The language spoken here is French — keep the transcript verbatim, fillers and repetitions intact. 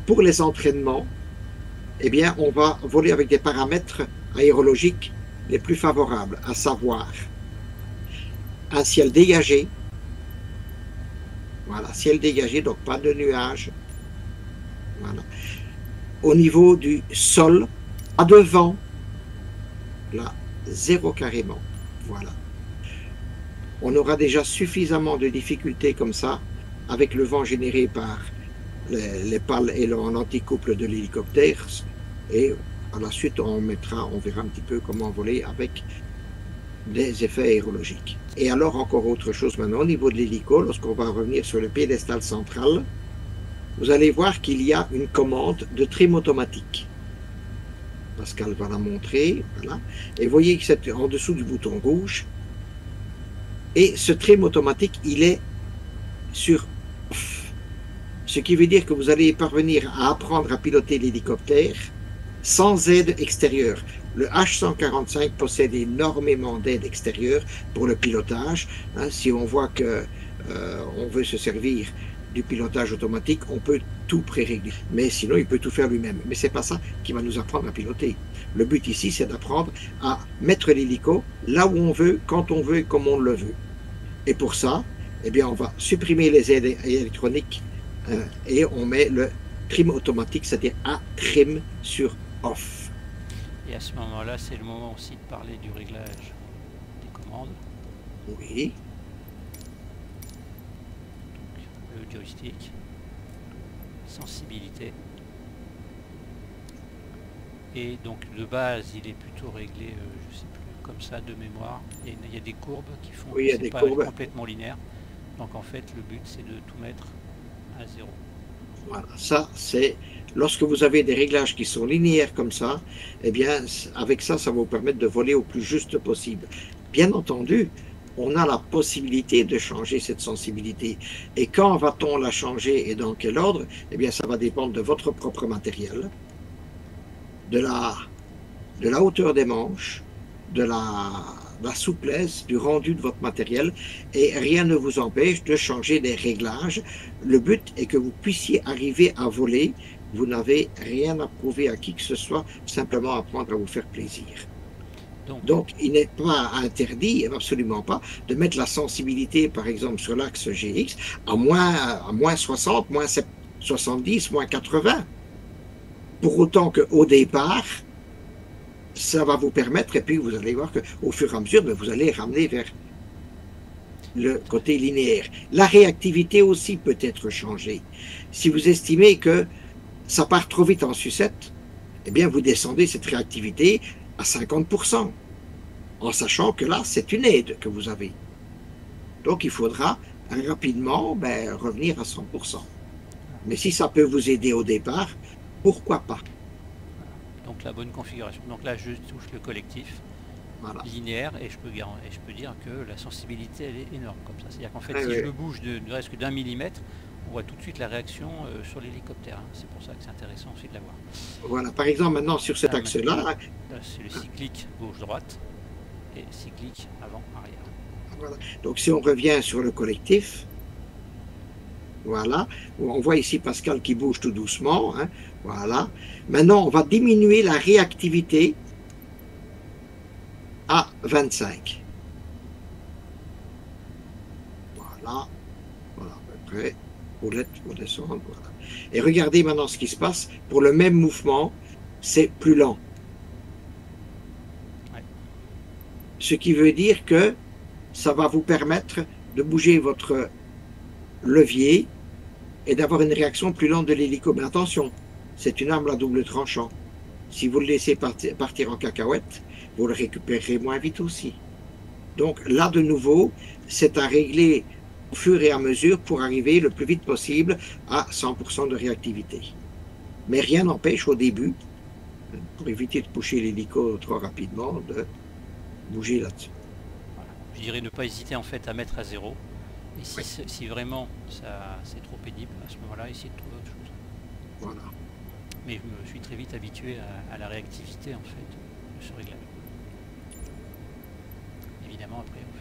pour les entraînements, eh bien, on va voler avec des paramètres aérologiques les plus favorables, à savoir un ciel dégagé, voilà, ciel dégagé, donc pas de nuages, voilà. Au niveau du sol, pas de vent, là, zéro carrément, voilà. On aura déjà suffisamment de difficultés comme ça, avec le vent généré par les, les pales et l'anticouple de l'hélicoptère, et à la suite, on mettra, on verra un petit peu comment voler avec des effets aérologiques. Et alors, encore autre chose maintenant, au niveau de l'hélico, lorsqu'on va revenir sur le piédestal central, vous allez voir qu'il y a une commande de trim automatique. Pascal va la montrer, voilà. Et vous voyez que c'est en dessous du bouton rouge. Et ce trim automatique, il est sur off. Ce qui veut dire que vous allez parvenir à apprendre à piloter l'hélicoptère sans aide extérieure. Le H cent quarante-cinq possède énormément d'aide extérieure pour le pilotage. Hein, si on voit que euh, on veut se servir du pilotage automatique, on peut tout pré-régler. Mais sinon, il peut tout faire lui-même. Mais c'est pas ça qui va nous apprendre à piloter. Le but ici, c'est d'apprendre à mettre l'hélico là où on veut, quand on veut, comme on le veut. Et pour ça, eh bien, on va supprimer les aides électroniques euh, et on met le trim automatique, c'est-à-dire un trim sur off. Et à ce moment-là, c'est le moment aussi de parler du réglage des commandes. Oui. Donc, le joystick, sensibilité. Et donc de base, il est plutôt réglé, euh, je sais plus, comme ça de mémoire. Il y a, il y a des courbes qui font Oui, que c'est pas courbes. complètement linéaire. Donc en fait, le but c'est de tout mettre à zéro. Voilà, ça c'est lorsque vous avez des réglages qui sont linéaires comme ça, eh bien avec ça, ça va vous permettre de voler au plus juste possible. Bien entendu, on a la possibilité de changer cette sensibilité. Et quand va-t-on la changer et dans quel ordre? Eh bien, ça va dépendre de votre propre matériel, de la, de la hauteur des manches, de la, la souplesse, du rendu de votre matériel, et rien ne vous empêche de changer les réglages. Le but est que vous puissiez arriver à voler. Vous n'avez rien à prouver à qui que ce soit, simplement apprendre à vous faire plaisir. Donc, Donc il n'est pas interdit, absolument pas, de mettre la sensibilité, par exemple, sur l'axe G X à moins, à moins soixante, moins soixante-dix, moins quatre-vingts. Pour autant qu'au départ, ça va vous permettre, et puis vous allez voir qu'au fur et à mesure, vous allez ramener vers le côté linéaire. La réactivité aussi peut être changée. Si vous estimez que ça part trop vite en sucette, eh bien vous descendez cette réactivité à cinquante pour cent, en sachant que là, c'est une aide que vous avez. Donc il faudra rapidement ben, revenir à cent pour cent. Mais si ça peut vous aider au départ, pourquoi pas? Donc la bonne configuration. Donc là, je touche le collectif voilà. linéaire et je, peux, et je peux dire que la sensibilité, elle est énorme comme ça. C'est-à-dire qu'en fait, ah, si oui. je le bouge de, de reste que d'un millimètre, on voit tout de suite la réaction euh, sur l'hélicoptère. Hein. C'est pour ça que c'est intéressant aussi de la voir. Voilà, par exemple, maintenant sur cet axe-là... Là, c'est le cyclique gauche-droite et cyclique avant-arrière. Voilà. Donc si on revient sur le collectif, voilà, on voit ici Pascal qui bouge tout doucement, hein, voilà. Maintenant, on va diminuer la réactivité à vingt-cinq. Voilà, voilà à peu près. Roulette pour descendre, voilà. Et regardez maintenant ce qui se passe. Pour le même mouvement, c'est plus lent. Ouais. Ce qui veut dire que ça va vous permettre de bouger votre levier et d'avoir une réaction plus lente de l'hélico. Mais attention, c'est une arme à double tranchant. Si vous le laissez partir, partir en cacahuète, vous le récupérerez moins vite aussi. Donc là, de nouveau, c'est à régler au fur et à mesure pour arriver le plus vite possible à cent pour cent de réactivité. Mais rien n'empêche au début, pour éviter de pousser l'hélico trop rapidement, de bouger là-dessus. Je dirais ne pas hésiter en fait à mettre à zéro. Et si, oui. si vraiment ça c'est trop pénible, à ce moment-là, essayez de trouver autre chose. Voilà. Mais je me suis très vite habitué à, à la réactivité en fait de ce réglage. Évidemment après